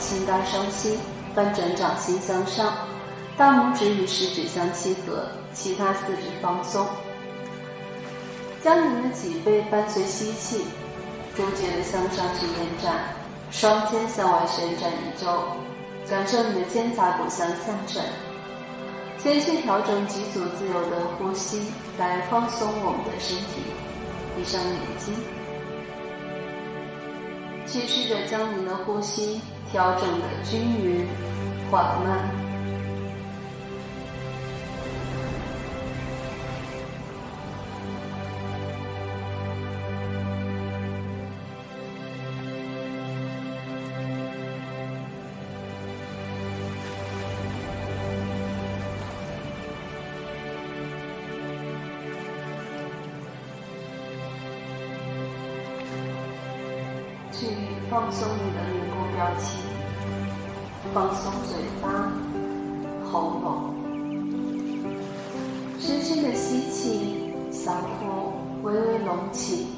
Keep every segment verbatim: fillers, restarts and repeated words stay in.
轻搭双膝，翻转掌心向上，大拇指与食指相契合，其他四指放松。将您的脊背伴随吸气，逐渐地向上去延展，双肩向外旋转一周，感受你的肩胛骨向下沉。先去调整几组自由的呼吸，来放松我们的身体。闭上眼睛，去试着将您的呼吸调整的均匀、缓慢。去放松你的脸部表情，放松嘴巴、喉咙，深深的吸气，小腹微微隆起，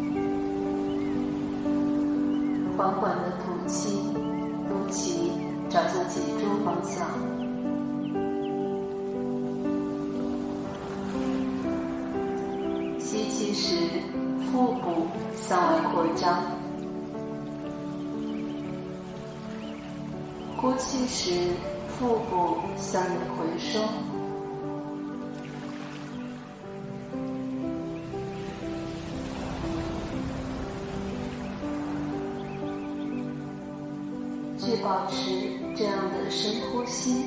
缓缓的吐气，肚脐朝向脊柱方向。吸气时，腹部向外扩张。呼气时，腹部向内回收。去保持这样的深呼吸，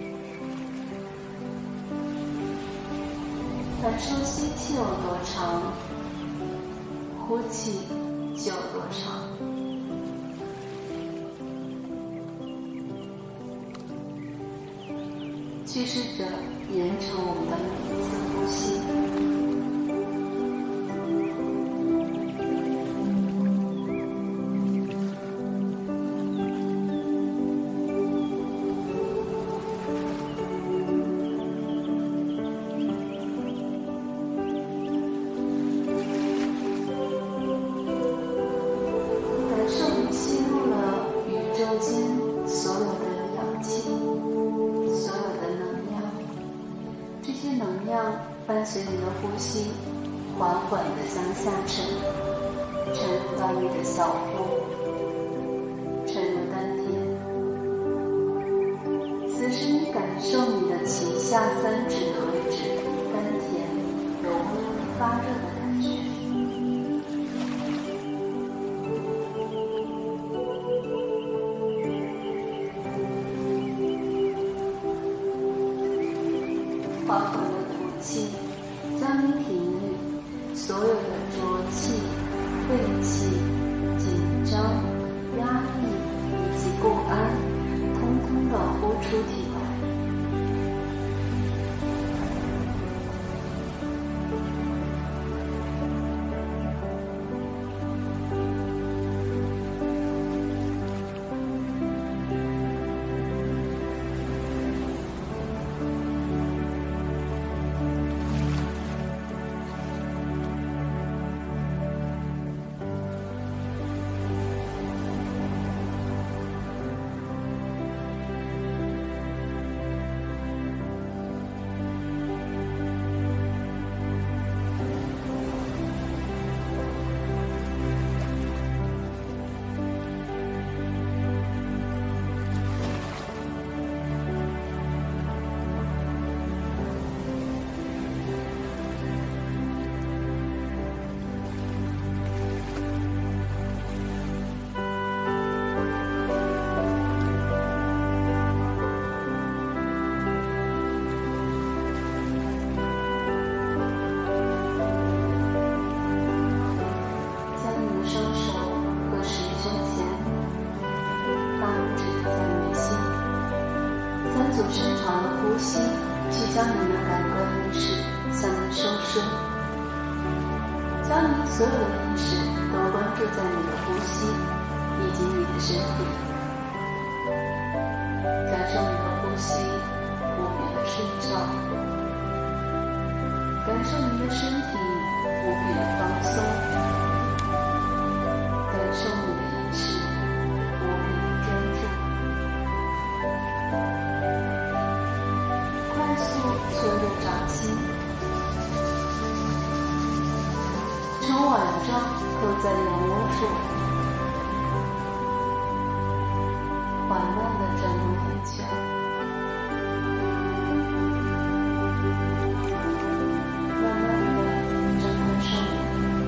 感受吸气有多长，呼气就有多长。去试着延长我们的每一次呼吸。感受你吸入了宇宙间所有的氧气，所有的能量，这些能量伴随你的呼吸，缓缓地向下沉，沉入到你的小腹，沉入丹田。此时你感受你的脐下三指的位置，丹田有微微发热的感觉。缓缓的吐气，将你体内所有的浊气、晦气、紧张、压抑以及不安，通通的呼出体外。深长的呼吸，去将你的感官意识向内收缩，将你所有的意识都关注在你的呼吸以及你的身体，感受你的呼吸无比的顺畅，感受你的身体无比的放松，感受你的意识无比的专注。 在眼窝处，缓慢地转动眼球，慢慢地睁开双眼，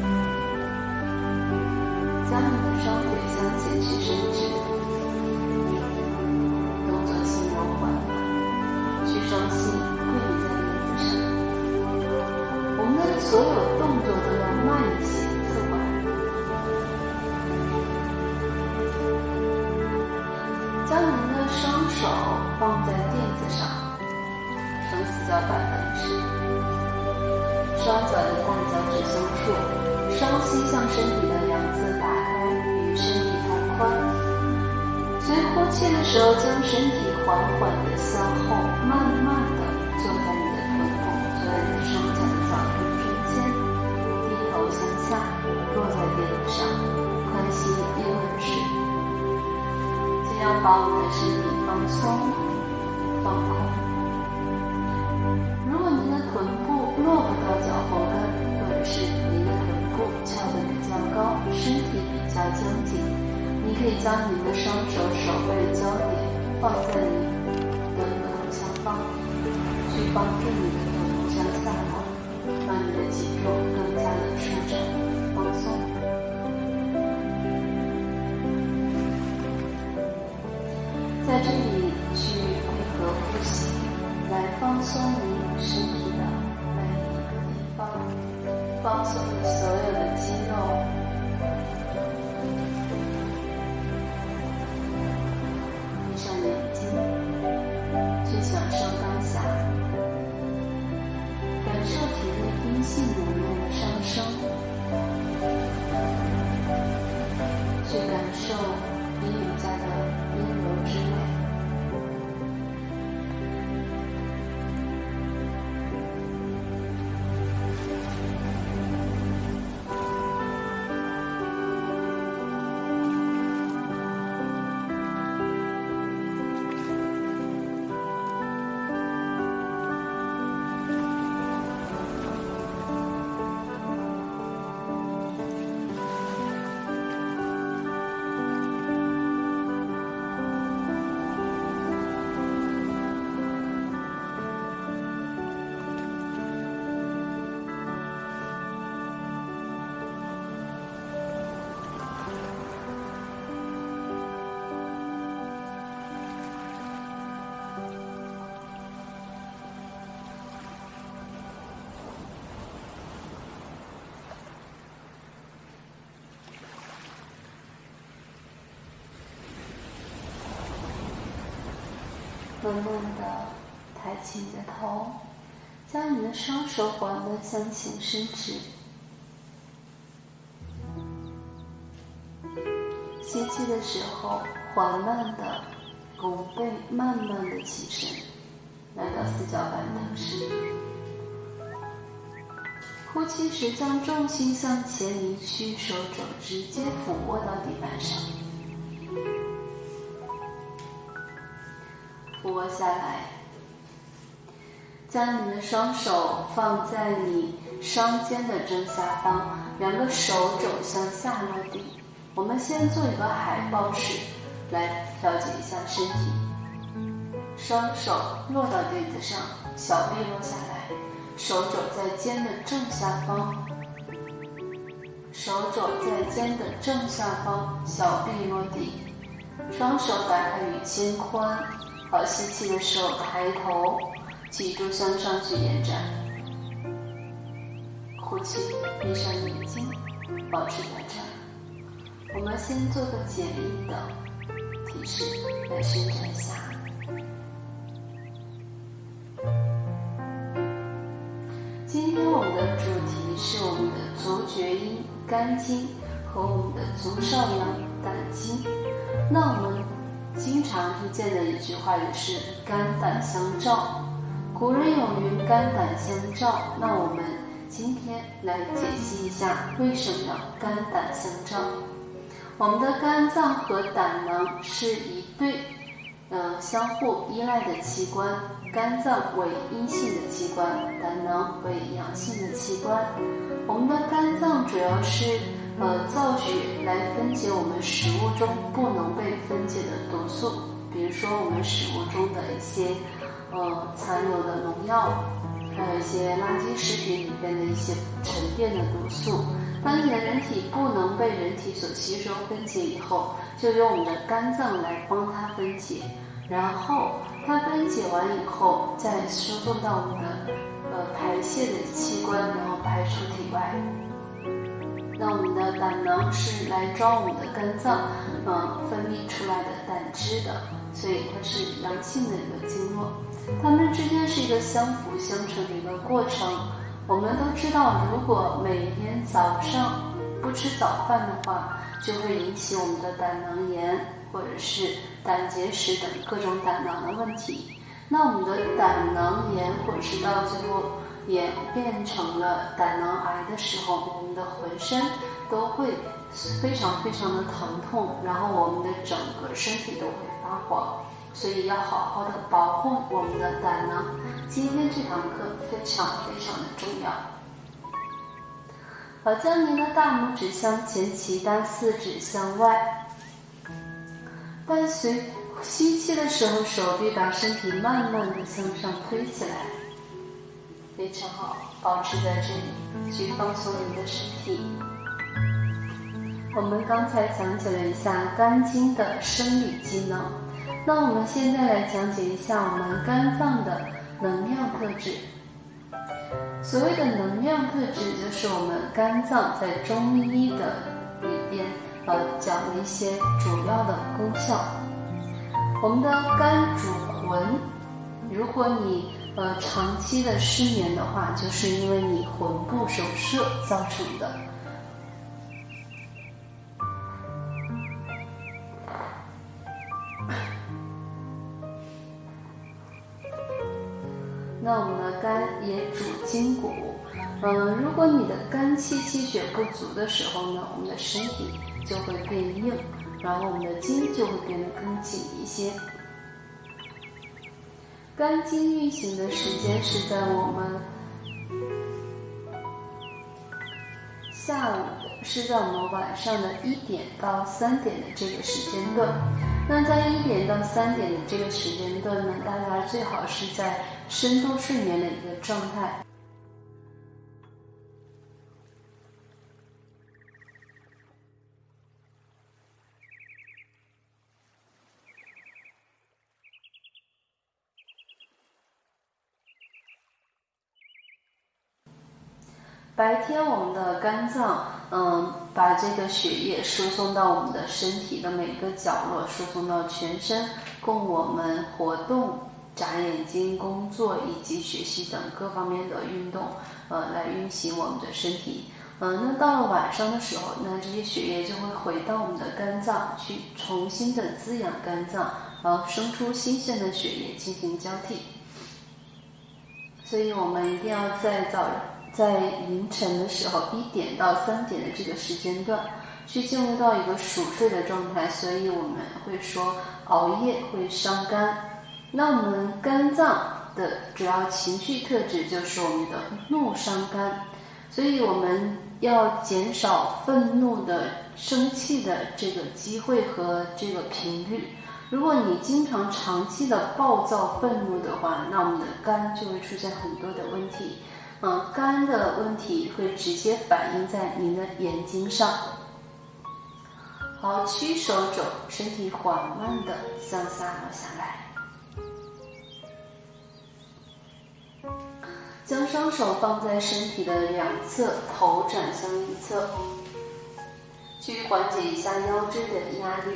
将你的双腿向前去伸直，动作轻柔缓慢，去双膝跪在垫子上。我们的所有动作都要慢一些，自缓。将您的双手放在垫子上，呈四角板板式，双脚的大脚趾相触，双膝向身体的两侧打开，与身体同宽。随呼气的时候，将身体缓缓地向后，慢慢地坐在你的臀部，坐在你的双脚的脚跟中间，低头向下，落在垫子上，宽膝阴吻式。尽量把我们的身体放松、放空。如果您的臀部落不到脚后跟，或者是您的臀部翘得比较高，身体比较僵紧，你可以将你的双手手背的焦点放在你的额头下方，去帮助你的头部向下滑，让你的脊柱更加的舒展、放松。在这里去配合呼吸，来放松你身体的每一个地方，放松你所有的肌肉。闭上眼睛，去享受当下，感受体内阴性能量的上升，去感受阴瑜伽的阴柔之美。慢慢地抬起你的头，将你的双手缓慢向前伸直。吸气的时候，缓慢地拱背，慢慢地起身，来到四角板凳式。呼气时，将重心向前移去，手肘直接俯卧到地板上。俯卧下来，将你的双手放在你双肩的正下方，两个手肘向下落地。我们先做一个海豹式，来调节一下身体。双手落到垫子上，小臂落下来，手肘在肩的正下方，手肘在肩的正下方，小臂落地，双手打开与肩宽。好，吸气的时候抬头，脊柱向上去延展。呼气，闭上眼睛，保持在这儿。我们先做个简易的提示，来伸展一下。今天我们的主题是我们的足厥阴肝经和我们的足少阳胆经。那我们经常听见的一句话也是肝胆相照，古人有云肝胆相照。那我们今天来解析一下为什么要肝胆相照。我们的肝脏和胆囊是一对呃相互依赖的器官，肝脏为阴性的器官，胆囊为阳性的器官。我们的肝脏主要是呃造血来分解我们食物中不能被分解的毒素，比如说我们食物中的一些呃残留的农药，还有一些垃圾食品里边的一些沉淀的毒素。当你的人体不能被人体所吸收分解以后，就由我们的肝脏来帮它分解，然后它分解完以后再输送到我们的呃排泄的器官，然后排出体外。那我们的胆囊是来装我们的肝脏呃分泌出来的胆汁的，所以它是阳性的一个经络，它们之间是一个相辅相成的一个过程。我们都知道，如果每天早上不吃早饭的话，就会引起我们的胆囊炎或者是胆结石等各种胆囊的问题。那我们的胆囊炎或者是到最后演变成了胆囊癌的时候，我们的浑身都会非常非常的疼痛，然后我们的整个身体都会发黄，所以要好好的保护我们的胆囊。今天这堂课非常非常的重要。好，将您的大拇指向前，其他四指向外。伴随吸气的时候，手臂把身体慢慢的向上推起来，非常好，保持在这里，去放松您的身体。我们刚才讲解了一下肝经的生理机能，那我们现在来讲解一下我们肝脏的能量特质。所谓的能量特质，就是我们肝脏在中医的里边呃讲的一些主要的功效。我们的肝主魂，如果你呃长期的失眠的话，就是因为你魂不守舍造成的。那我们的肝也主筋骨，嗯、呃，如果你的肝气气血不足的时候呢，我们的身体就会变硬，然后我们的筋就会变得更紧一些。肝经运行的时间是在我们下午的，是在我们晚上的一点到三点的这个时间段。那在一点到三点的这个时间段呢，大家最好是在深度睡眠的一个状态。白天我们的肝脏，嗯，把这个血液输送到我们的身体的每个角落，输送到全身，供我们活动、眨眼睛、工作以及学习等各方面的运动，呃，来运行我们的身体。嗯、呃，那到了晚上的时候，那这些血液就会回到我们的肝脏去，重新的滋养肝脏，然后生出新鲜的血液进行交替。所以我们一定要在早。在凌晨的时候，一点到三点的这个时间段，去进入到一个熟睡的状态，所以我们会说熬夜会伤肝。那我们肝脏的主要情绪特质就是我们的怒伤肝，所以我们要减少愤怒的、生气的这个机会和这个频率。如果你经常长期的暴躁愤怒的话，那我们的肝就会出现很多的问题。嗯，肝的问题会直接反映在您的眼睛上。好，屈手肘，身体缓慢的向下落下来，将双手放在身体的两侧，头转向一侧，去缓解一下腰椎的压力。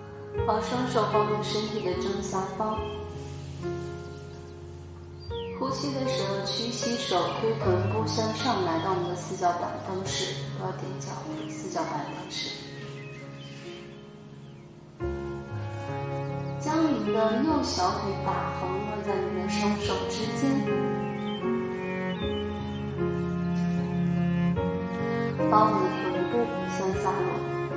好，双手放在身体的正下方，呼气的时候，屈膝手推臀部向上，来到我们的四脚板凳式，不要踮脚，四脚板凳式。将你的右小腿打横落在你的双手之间，把我们的臀部向下落，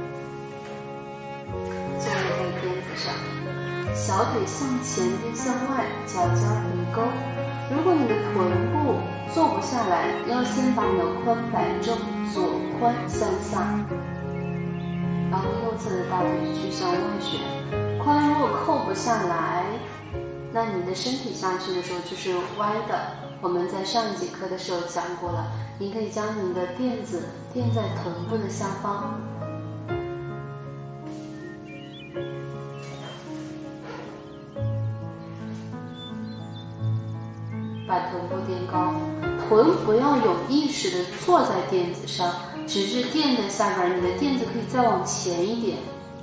坐在垫子上，小腿向前并向外，脚尖回勾。如果你的臀部坐不下来，要先把你的髋摆正，左髋向下，然后右侧的大腿去向外旋。髋如果扣不下来，那你的身体下去的时候就是歪的。我们在上一节课的时候讲过了，你可以将你的垫子垫在臀部的下方，把臀部垫高，臀不要有意识的坐在垫子上，只是垫在下边，你的垫子可以再往前一点。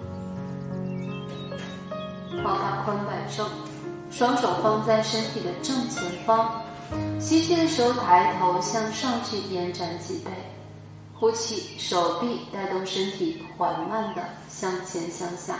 好，把髋摆正，双手放在身体的正前方，吸气的时候抬头向上去延展脊背，呼气，手臂带动身体缓慢的向前向下。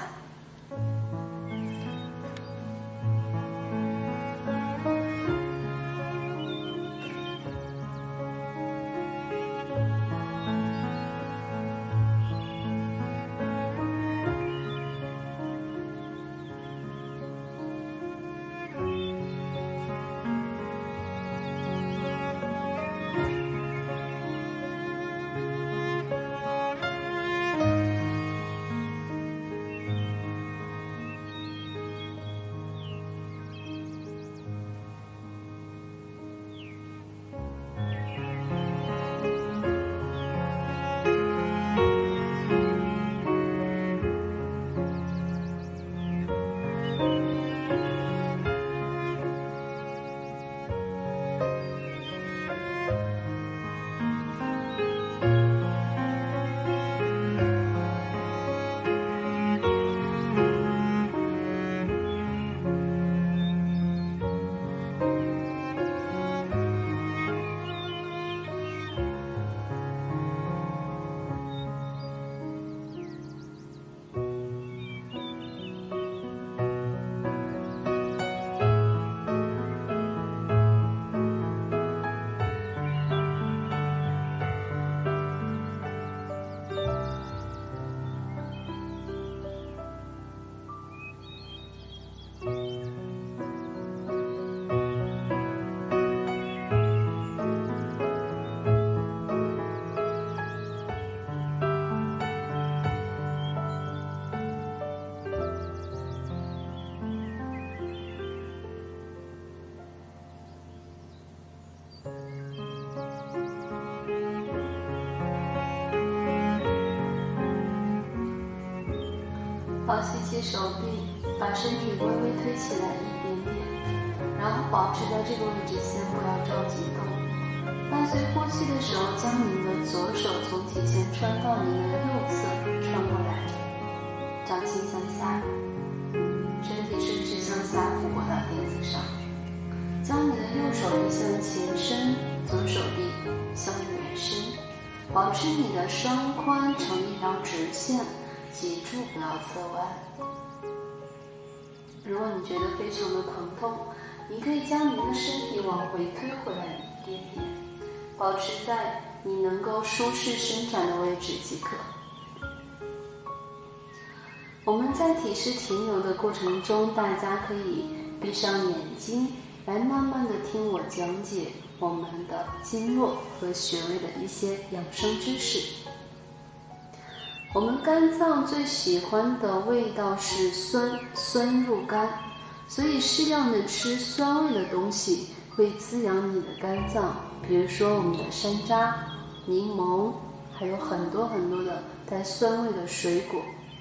好，吸气手臂，把身体微微推起来一点点，然后保持在这个位置，先不要着急动。伴随呼气的时候，将您的左手从体前穿到您的右侧，穿过来，掌心向下，身体顺势向下俯卧到垫子上，将你的右手臂向前伸，左手臂向远伸，保持你的双髋成一条直线。记住不要侧弯。如果你觉得非常的疼痛，你可以将你的身体往回推回来一点点，保持在你能够舒适伸展的位置即可。我们在体式停留的过程中，大家可以闭上眼睛，来慢慢的听我讲解我们的经络和穴位的一些养生知识。我们肝脏最喜欢的味道是酸，酸入肝，所以适量的吃酸味的东西会滋养你的肝脏，比如说我们的山楂、柠檬，还有很多很多的带酸味的水果。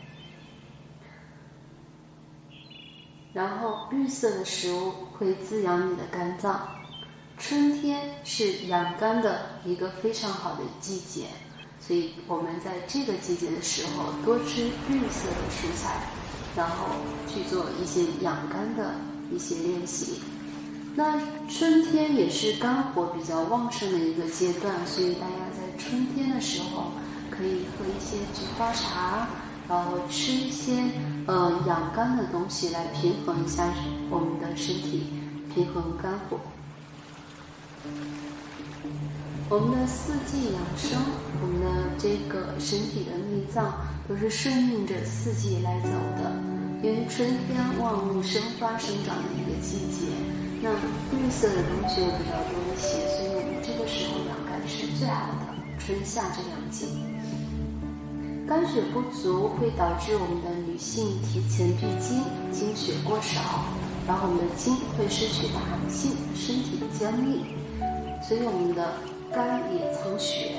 然后绿色的食物会滋养你的肝脏。春天是养肝的一个非常好的季节，所以我们在这个季节的时候多吃绿色的蔬菜，然后去做一些养肝的一些练习。 那春天也是肝火比较旺盛的一个阶段，所以大家在春天的时候可以喝一些菊花茶，然后吃一些呃养肝的东西来平衡一下我们的身体，平衡肝火。我们的四季养生，我们的这个身体的内脏都是顺应着四季来走的。因为春天万物生发生长的一个季节，那绿色的东西又比较多一些，所以我们这个时候养肝是最好的。春夏这两季，肝血不足会导致我们的女性提前闭经，经血过少，然后我们的经会失去弹性，身体僵硬，所以我们的肝也藏血。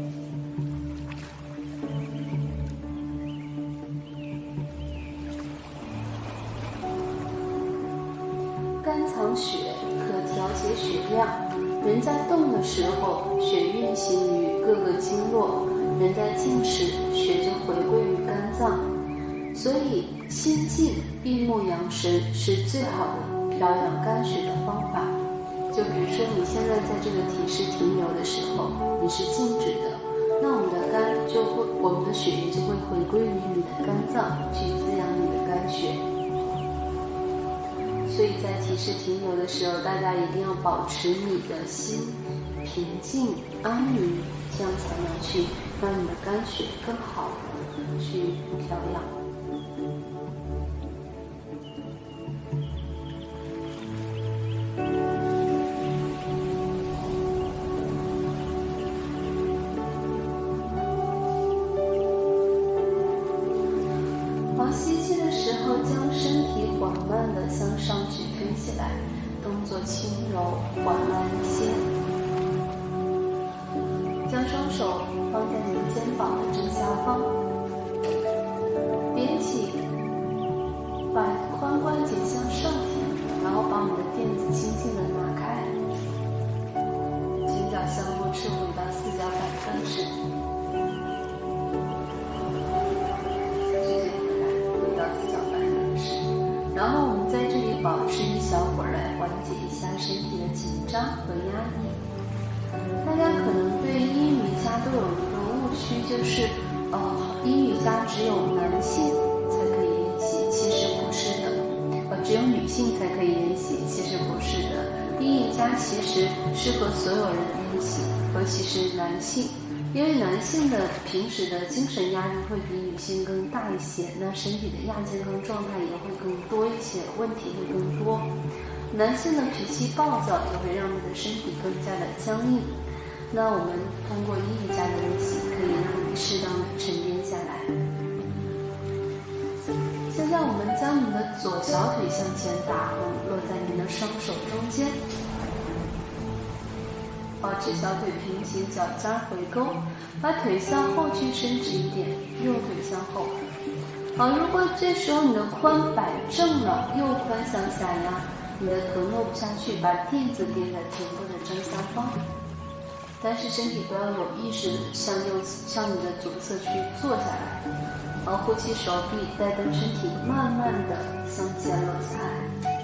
肝藏血可调节血量，人在动的时候，血运行于各个经络；人在静时，血就回归于肝脏。所以心静闭目养神是最好的调养肝血的方法。就比如说你现在在这个体式停留的时候，你是静止的，那我们的肝就会，我们的血液就会回归于你的肝脏，去滋养你的肝血。所以在体式停留的时候，大家一定要保持你的心平静安宁，这样才能去让你的肝血更好的去调养。好，吸气的时候，将身体缓慢地向上举推起来，动作轻柔缓慢一些。将双手放在你的肩膀的正下方，憋气，把髋关节向上挺，然后把你的垫子轻轻地拿开，前脚向后撤回到四脚板凳式。然后我们在这里保持一小会儿，来缓解一下身体的紧张和压抑。大家可能对阴瑜伽都有一个误区，就是呃，阴瑜伽只有男性才可以练习，其实不是的。呃，只有女性才可以练习，其实不是的。阴瑜伽其实适合所有人练习，尤其是男性。因为男性的平时的精神压力会比女性更大一些，那身体的亚健康状态也会更多一些，问题会更多。男性的脾气暴躁也会让你的身体更加的僵硬。那我们通过阴瑜伽的练习，可以让你适当的沉淀下来。现在我们将你的左小腿向前打横，落在你的双手中间。保持小腿平行，脚尖回勾，把腿向后去伸直一点，右腿向后。好，如果这时候你的髋摆正了，右髋向下压，你的臀落不下去，把垫子垫在臀部的正下方。但是身体都要有意识向右向你的左侧去坐下来。好，呼气手臂，带动身体慢慢的向前落下来。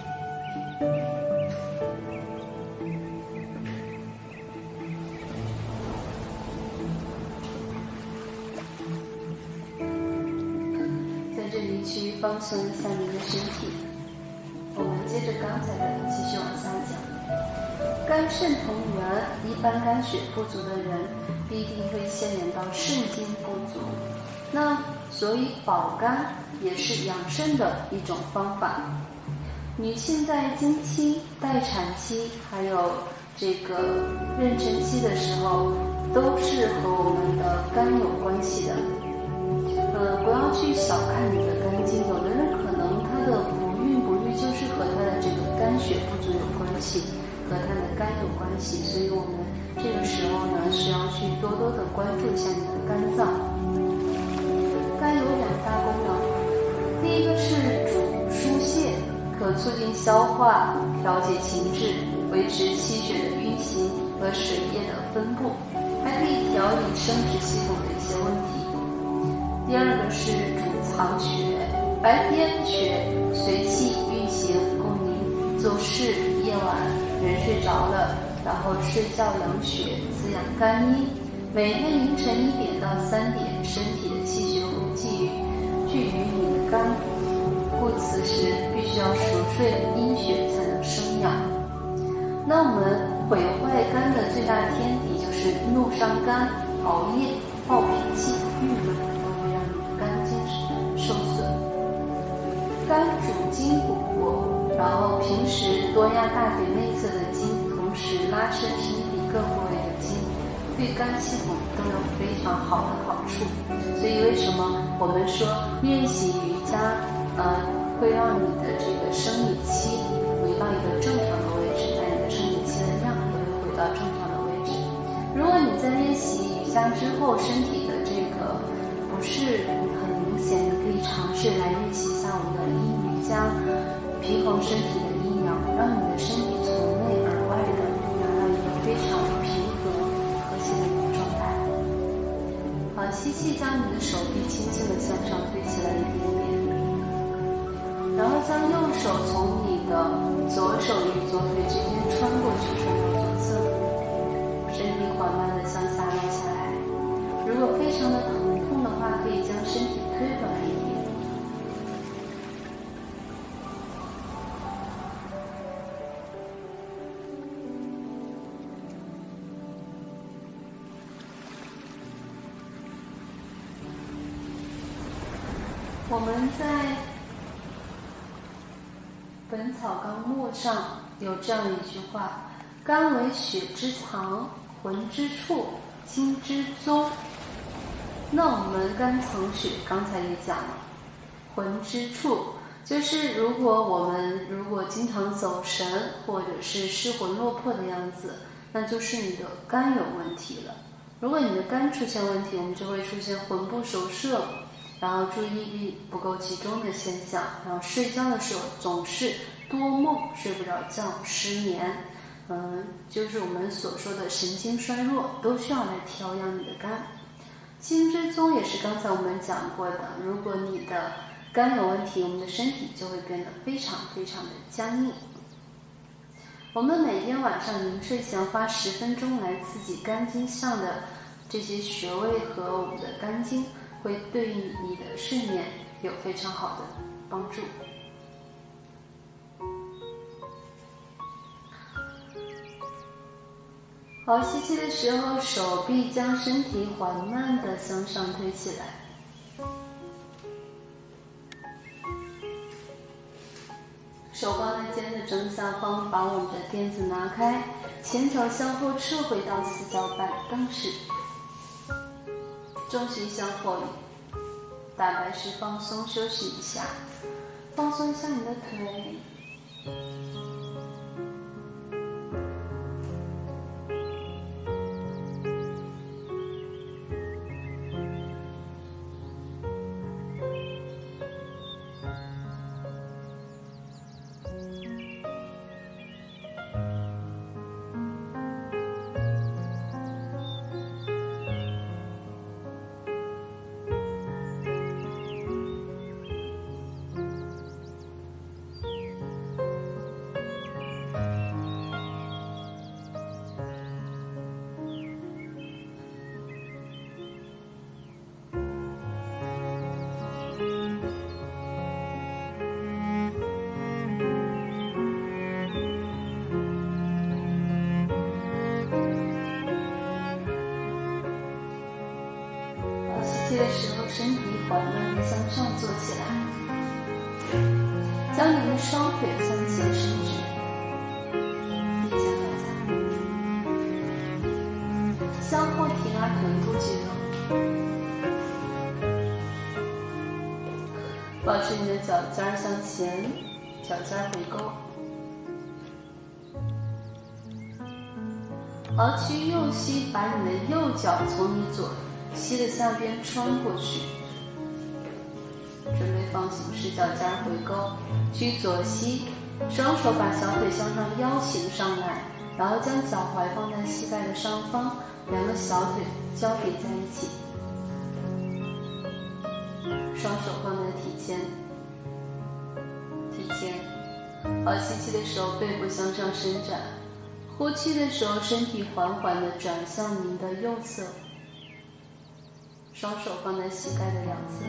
去放松一下您的身体。我们接着刚才的继续往下讲。肝肾同源，一般肝血不足的人必定会牵连到肾精不足。那所以保肝也是养肾的一种方法。女性在经期、待产期还有这个妊娠期的时候，都是和我们的肝有关系的。呃，不要去小看你的肝经，有的人可能他的不孕不育就是和他的这个肝血不足有关系，和他的肝有关系，所以我们这个时候呢，需要去多多的关注一下你的肝脏。肝有两大功能，第一个是主疏泄，可促进消化，调节情志，维持气血的运行和水液的分布，还可以调理生殖系统的一些问题。第二个是主藏血，白天血随气运行，供您做事、 夜晚人睡着了，然后睡觉养血，滋养肝阴。每天凌晨一点到三点，身体的气血会聚于聚于你的肝部，故此时必须要熟睡，阴血才能生养。那我们毁坏肝的最大天敌就是怒伤肝、熬夜、暴脾气、郁闷，都会让你的肝经受损。肝主筋骨络，然后平时多压大腿内侧的筋，同时拉伸身体各部位的筋，对肝系统都有非常好的好处。所以为什么我们说练习瑜伽，呃，会让你的这个生理期回到一个正常的位置，但你的生理期的量也会回到正常的位置。如果你在练习瑜伽之后，身体的这个不是很明显，你可以尝试来练习一下我们的阴瑜伽，平衡身体的阴阳，让你的身体从内而外的达到一个非常平和和谐的一个状态。好，吸气，将你的手臂轻轻地向上推起来一点点，然后将右手从你的左手与左腿之间穿过去，穿到左侧，身体缓慢地向下落下来。如果非常的疼痛的话，可以将身体推回来一点。我们在《本草纲目》上有这样一句话：肝为血之藏，魂之处，精之宗。那我们肝藏血，刚才也讲了，魂之处就是如果我们如果经常走神，或者是失魂落魄的样子，那就是你的肝有问题了。如果你的肝出现问题，我们就会出现魂不守舍，然后注意力不够集中的现象，然后睡觉的时候总是多梦，睡不着觉，失眠，嗯，就是我们所说的神经衰弱，都需要来调养你的肝。精之宗也是刚才我们讲过的，如果你的肝有问题，我们的身体就会变得非常非常的僵硬。我们每天晚上临睡前花十分钟来刺激肝经上的这些穴位和我们的肝经，会对你的睡眠有非常好的帮助。好，吸气的时候，手臂将身体缓慢地向上推起来，手放在肩的正下方，把我们的垫子拿开，前脚向后撤回到四脚板凳式，重心向后移，大概是放松休息一下，放松一下你的腿。吸气的时候，身体缓慢地向上坐起来，将你的双腿向前伸直，腋下落下，向后提拉臀部肌肉，保持你的脚尖向前，脚尖回勾。好，去右膝，把你的右脚从你左膝的下边穿过去，准备放形式，脚尖回勾，屈左膝，双手把小腿向上腰行上来，然后将脚踝放在膝盖的上方，两个小腿交叠在一起，双手放在体前，体前， 好，吸气的时候背部向上伸展，呼气的时候身体缓缓地转向您的右侧，双手放在膝盖的两侧，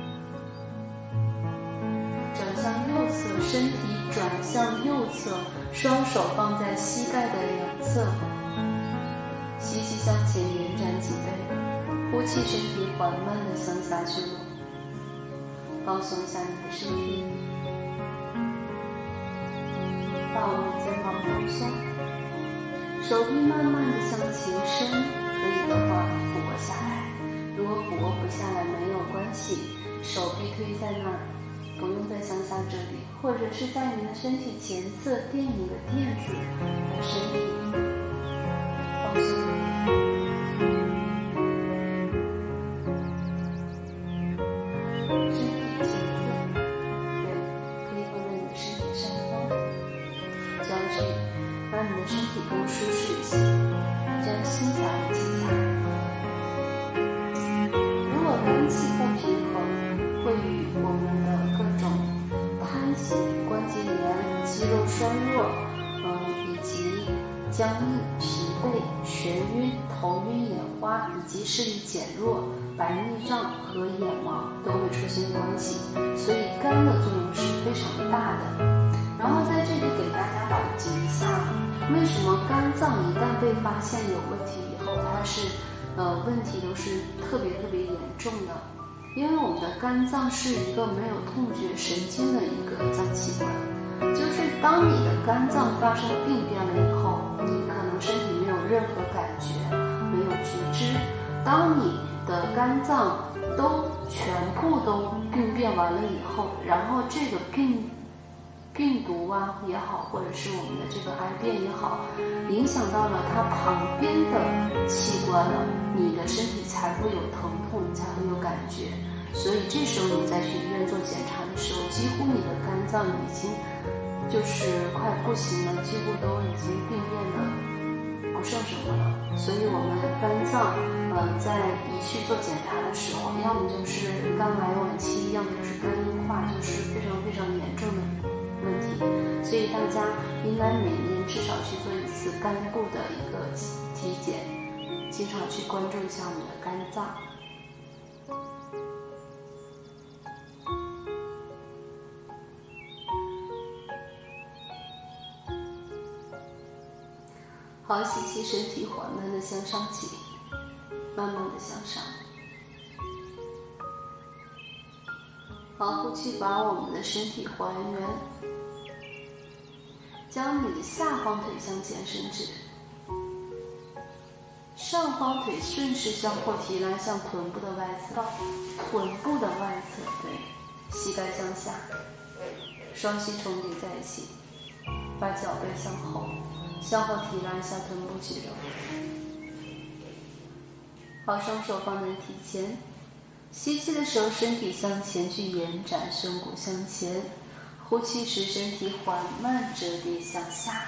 转向右侧，身体转向右侧，双手放在膝盖的两侧，吸气向前延展脊背，呼气身体缓慢地向下去落，放松一下你的身体，把我们的肩膀放松，手臂慢慢地向前伸，可以的话俯卧下来，如果俯卧不下来没有关系，手臂推在那儿，不用再向下这里，或者是在你的身体前侧垫一个垫子，把身体放松一点。身体前侧，对，可以放在你的身体上方，这样去让你的身体更舒适一些，这样心才会静下来。如果肝气不平衡，会与我们的各种瘫血、关节炎、肌肉衰弱，嗯，以及僵硬、疲惫、眩晕、头晕眼花，以及视力减弱、白内障和眼盲都会出现关系，所以肝的作用是非常大的。然后在这里给大家普及一下，为什么肝脏一旦被发现有问题以后，它是呃问题都是特别特别严重的。因为我们的肝脏是一个没有痛觉神经的一个脏器官，就是当你的肝脏发生病变了以后，你可能身体没有任何感觉，没有觉知。当你的肝脏都全部都病变完了以后，然后这个病病毒啊也好，或者是我们的这个癌变也好，影响到了它旁边的器官了，你的身体才会有疼痛，才会有感觉。所以这时候你再去医院做检查的时候，几乎你的肝脏已经就是快不行了，几乎都已经病变的不剩什么了。所以我们肝脏呃在一去做检查的时候，要么就是肝癌晚期，要么就是肝硬化，就是非常非常严重的问题。所以大家应该每年至少去做一次肝部的一个体检，经常去关注一下我们的肝脏。好，吸气，身体缓慢的向上起，慢慢的向上。好，呼气，把我们的身体还原，将你的下方腿向前伸直，上方腿顺势向后提拉向臀部的外侧，臀部的外侧，对，膝盖向下，双膝重叠在一起，把脚背向后。向后提拉一下臀部肌肉，好，双手放在体前，吸气的时候身体向前去延展，胸骨向前，呼气时身体缓慢折叠向下，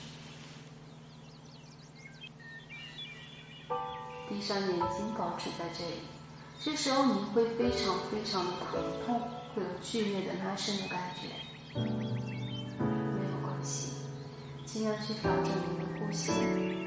闭上眼睛，保持在这里。这时候你会非常非常的疼痛，会有剧烈的拉伸的感觉，没有关系，尽量去调整你的呼吸。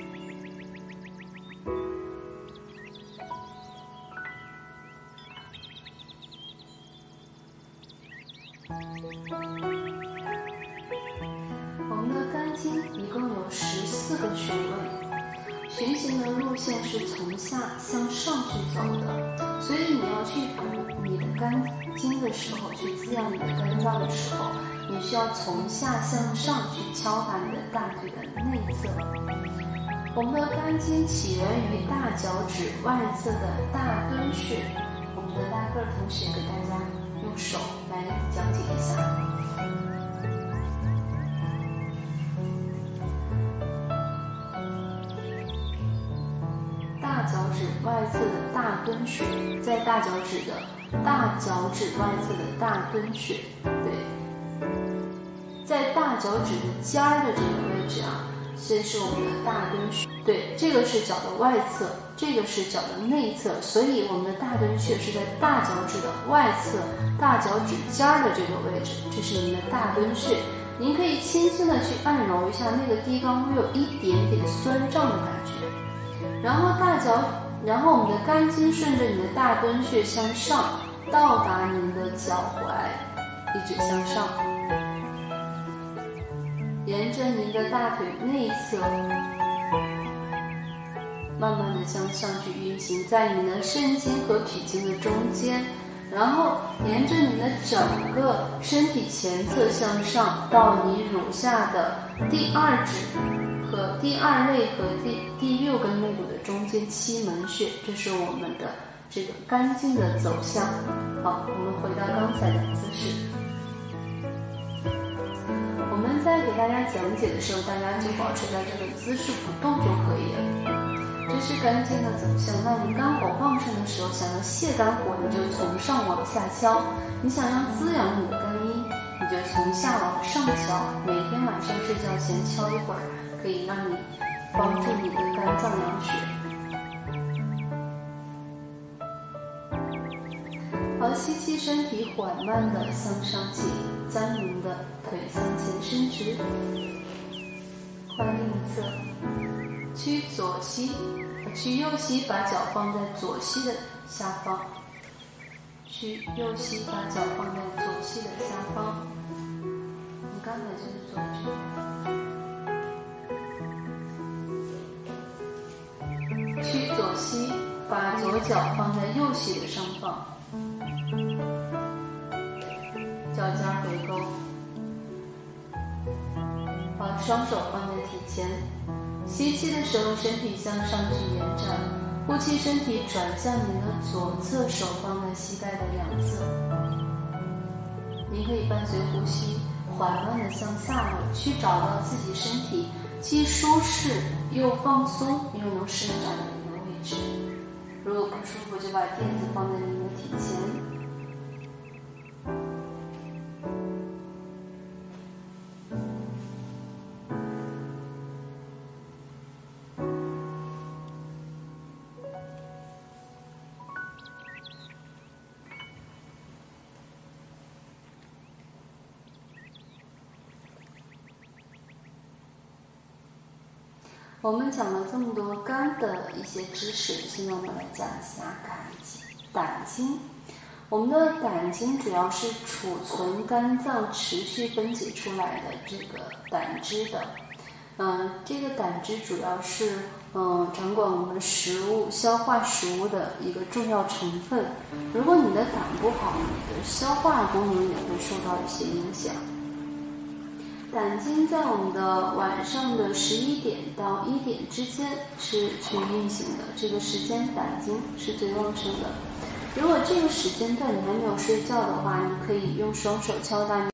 我们的肝经一共有十四个穴位，循行的路线是从下向上去走的，所以你要去补你的肝经的时候，去滋养你的肝脏的时候，你需要从下向上去敲打你的大腿的内侧。我们的肝经起源于大脚趾外侧的大敦穴，我们的大个儿同学给大家用手来讲解一下。大脚趾外侧的大敦穴，在大脚趾的大脚趾外侧的大敦穴，对，在大脚趾的尖儿的这个位置啊，这是我们的大敦穴，对，这个是脚的外侧，这个是脚的内侧，所以我们的大敦穴是在大脚趾的外侧，大脚趾尖儿的这个位置，这是你们的大敦穴。 您可以轻轻的去按揉一下那个地方，会有一点点酸胀的感觉。然后大脚，然后我们的肝经顺着你的大敦穴向上，到达您的脚踝，一直向上，沿着您的大腿内侧，慢慢的向上去运行，在你的肾经和脾经的中间。然后沿着你的整个身体前侧向上，到你乳下的第二指和第二肋和第第六根肋骨的中间七门穴，这是我们的这个肝经的走向。好，我们回到刚才的姿势。我们在给大家讲解的时候，大家就保持在这个姿势不动就可以了。这是肝经的走向。那你肝火旺盛的时候，想要泄肝火，你就从上往下敲；你想要滋养你的肝阴，你就从下往上敲。每天晚上睡觉前敲一会儿，可以让你帮助你的肝脏养血。好，吸气，身体缓慢的向上起，将您的腿向前伸直，换另一侧。屈左膝，屈右膝，把脚放在左膝的下方。屈右膝，把脚放在左膝的下方。你刚才就是左屈。屈左膝，把左脚放在右膝的上方。脚尖回勾。把双手放在体前。吸气的时候，身体向上去延展；呼气，身体转向您的左侧，手放在膝盖的两侧。您可以伴随呼吸，缓慢的向下落，去找到自己身体既舒适又放松又能伸展的一个位置。如果不舒服，就把垫子放在您的体前。我们讲了这么多肝的一些知识，现在我们来讲一下胆经。胆经，我们的胆经主要是储存肝脏持续分解出来的这个胆汁的。嗯、呃，这个胆汁主要是嗯、呃、掌管我们食物消化食物的一个重要成分。如果你的胆不好，你的消化功能也会受到一些影响。胆经在我们的晚上的十一点到一点之间是去运行的，这个时间胆经是最旺盛的。如果这个时间段你还没有睡觉的话，你可以用双手敲打你